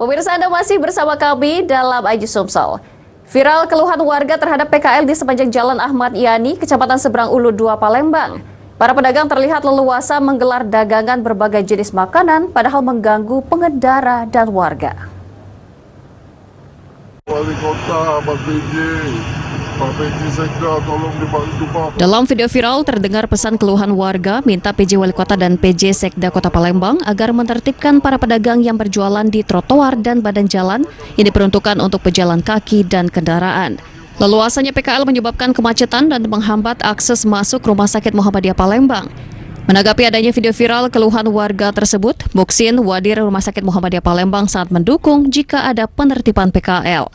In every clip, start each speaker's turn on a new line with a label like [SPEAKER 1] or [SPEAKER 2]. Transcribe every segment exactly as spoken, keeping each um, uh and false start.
[SPEAKER 1] Pemirsa, Anda masih bersama kami dalam Aji Sumsel. Viral keluhan warga terhadap P K L di sepanjang Jalan Ahmad Yani, Kecamatan Seberang Ulu dua, Palembang. Para pedagang terlihat leluasa menggelar dagangan berbagai jenis makanan, padahal mengganggu pengendara dan warga.
[SPEAKER 2] Wali kota, Pak P J, Pak P J Sekda, tolong dibantu Pak.
[SPEAKER 1] Dalam video viral terdengar pesan keluhan warga minta P J Wali Kota dan P J Sekda Kota Palembang agar menertibkan para pedagang yang berjualan di trotoar dan badan jalan yang diperuntukkan untuk pejalan kaki dan kendaraan. Leluasannya P K L menyebabkan kemacetan dan menghambat akses masuk Rumah Sakit Muhammadiyah Palembang. Menanggapi adanya video viral keluhan warga tersebut, Muksin, Wadir Rumah Sakit Muhammadiyah Palembang sangat mendukung jika ada penertiban P K L.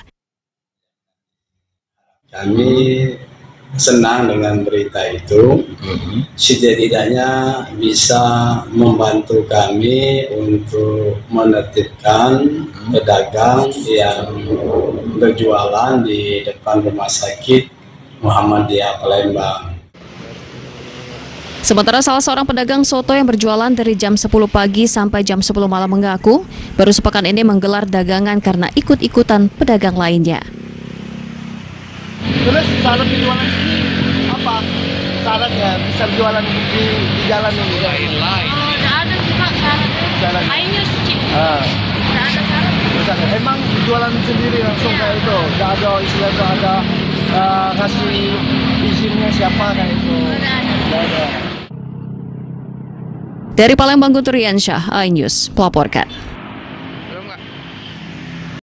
[SPEAKER 3] Kami senang dengan berita itu, setidaknya bisa membantu kami untuk menertibkan pedagang yang berjualan di depan Rumah Sakit Muhammadiyah Palembang.
[SPEAKER 1] Sementara salah seorang pedagang soto yang berjualan dari jam sepuluh pagi sampai jam sepuluh malam mengaku baru sepekan ini menggelar dagangan karena ikut-ikutan pedagang lainnya.
[SPEAKER 4] Terus syarat jualan sini apa? Syaratnya bisa jualan di, di jalan ini? Lain-lain.
[SPEAKER 5] Oh, tidak ada sih Pak syaratnya. Lainnya sih.
[SPEAKER 4] Ah.
[SPEAKER 5] Tidak ada syarat.
[SPEAKER 4] Emang jualan sendiri langsung kayak itu? Tidak ada istilah itu ada uh, ngasih izinnya siapa kayak itu? Tidak ada.
[SPEAKER 1] Dari Palembang, Guntur Riansyah, iNews melaporkan.